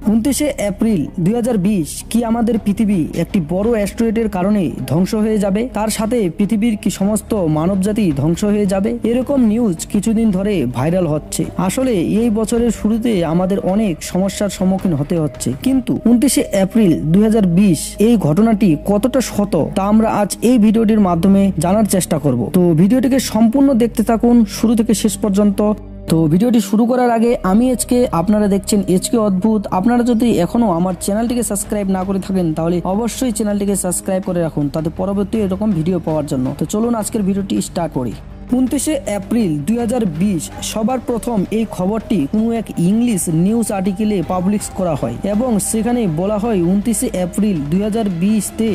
29 April 2020 কি আমাদের পৃথিবী একটি বড় অ্যাস্টেরয়েডের কারণে ধ্বংস হয়ে যাবে? তার সাথে পৃথিবীর কি সমস্ত মানবজাতি ধ্বংস হয়ে যাবে? এরকম নিউজ কিছুদিন ধরে ভাইরাল হচ্ছে। আসলে এই বছরের শুরুতে আমাদের অনেক সমস্যার সম্মুখীন হতে হচ্ছে, কিন্তু 29 এপ্রিল 2020 এই ঘটনাটি কতটা সত্য তা আমরা আজ এই ভিডিওটির মাধ্যমে জানার চেষ্টা করব। তো ভিডিওটিকে সম্পূর্ণ দেখতে থাকুন শুরু থেকে শেষ পর্যন্ত। তো ভিডিওটি শুরু করার আগে আমি আজকে আপনারা দেখছেন এইচকে অদ্ভুত। আপনারা যদি এখনো আমার চ্যানেলটিকে সাবস্ক্রাইব না করে থাকেন তাহলে অবশ্যই চ্যানেলটিকে সাবস্ক্রাইব করে রাখুন, তাতে পরবর্তী এরকম ভিডিও পাওয়ার জন্য। তো চলুন আজকের ভিডিওটি স্টার্ট করি। 29 এপ্রিল 2020 সবার প্রথম এই খবরটি কোনো এক ইংলিশ নিউজ আর্টিকেলে পাবলিশ করা হয় এবং সেখানে বলা হয় 29 এপ্রিল 2020 তে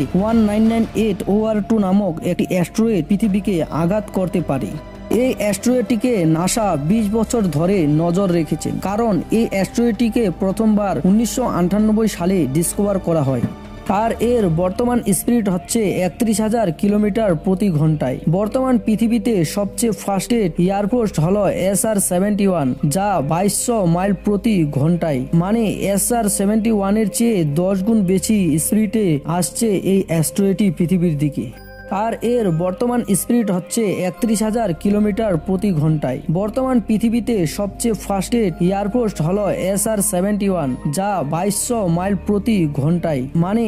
1998 OR2 নামক একটি অ্যাস্টেরয়েড পৃথিবীকে আঘাত করতে পারে। এই অ্যাস্টেরয়েডটিকে নাসা 20 বছর ধরে নজর রেখেছে, কারণ এই অ্যাস্টেরয়েডটিকে প্রথমবার 1998 সালে ডিসকভার করা হয়। আর এর বর্তমান স্পিড হচ্ছে 31,000 কিলোমিটার প্রতি ঘন্টায়। বর্তমান পৃথিবীতে সবচেয়ে ফাস্টেস্ট এয়ারফোর্স হলো SR-71, যা 2200 মাইল প্রতি ঘন্টায়। মানে SR-71 এর চেয়ে 10 গুণ বেশি স্পিডে আসছে এই অ্যাস্টেরয়েডটি পৃথিবীর দিকে। আর এর বর্তমান স্পিড হচ্ছে 31,000 কিলোমিটার প্রতি ঘন্টায়। বর্তমান পৃথিবীতে সবচেয়ে ফাস্টেস্ট এয়ারফোর্স হলো SR-71, যা 2200 মাইল প্রতি ঘন্টায়। মানে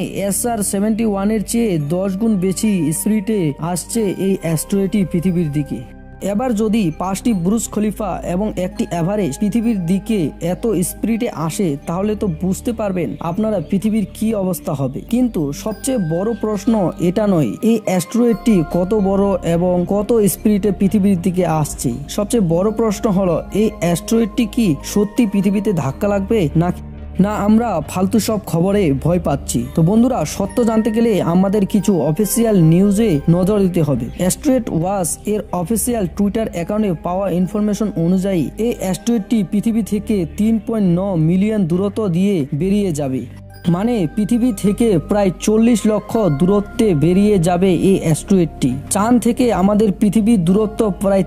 SR-71 এর চেয়ে 10 গুণ বেশি স্পিডে আসছে এই অ্যাস্টেরয়েডটি পৃথিবীর দিকে। এবার যদি 5টি বুর্জ খলিফা এবং একটি এভারেস্ট পৃথিবীর দিকে এত স্পিডে আসে, তাহলে তো বুঝতে পারবেন আপনারা পৃথিবীর কি অবস্থা হবে। কিন্তু সবচেয়ে বড় প্রশ্ন এটা নয় এই অ্যাস্টেরয়েডটি কত বড় এবং কত স্পিডে পৃথিবীর দিকে আসছে। সবচেয়ে বড় প্রশ্ন হলো এই অ্যাস্টেরয়েডটি কি সত্যি পৃথিবীতে ধাক্কা লাগবে না আমরা ফালতু সব খবরে ভয় পাচ্ছি। তো বন্ধুরা, সত্য জানতে গেলে আমাদের কিছু অফিসিয়াল নিউজে নজর দিতে হবে। অ্যাস্টেরয়েড ওয়াচ এর অফিসিয়াল টুইটার অ্যাকাউন্টে পাওয়া ইনফরমেশন অনুযায়ী এই অ্যাস্টেরয়েডটি পৃথিবী থেকে 3.9 মিলিয়ন দূরত্ব দিয়ে বেরিয়ে যাবে। মানে পৃথিবী থেকে প্রায় 40 লক্ষ দূরত্বে বেরিয়ে যাবে এই অ্যাস্টেরয়েডটি। চাঁদ থেকে আমাদের পৃথিবীর দূরত্ব প্রায়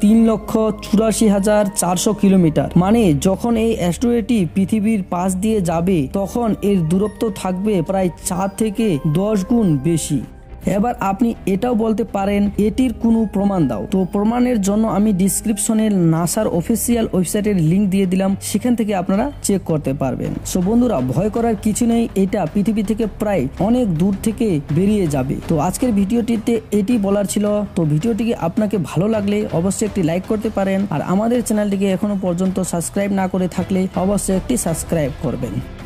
3,84,400 কিলোমিটার। মানে যখন এই অ্যাস্টেরয়েডটি পৃথিবীর পাশ দিয়ে যাবে তখন এর দূরত্ব থাকবে প্রায় 4 থেকে 10 গুণ বেশি। এবার আপনি এটাও বলতে পারেন এটির কোনো প্রমাণ দাও। তো প্রমাণের জন্য আমি ডিসক্রিপশনে নাসার অফিসিয়াল ওয়েবসাইটের লিংক দিয়ে দিলাম, সেখান থেকে আপনারা চেক করতে পারবেন। সো বন্ধুরা, ভয় করার কিছু নেই, এটা পৃথিবী থেকে প্রায় অনেক দূর থেকে বেরিয়ে যাবে। তো আজকের ভিডিওটিতে এটি বলার ছিল। তো ভিডিওটিকে আপনাকে ভালো লাগলে অবশ্যই একটি লাইক করতে পারেন, আর আমাদের চ্যানেলটিকে এখনো পর্যন্ত সাবস্ক্রাইব না করে থাকলে অবশ্যই একটি সাবস্ক্রাইব করবেন।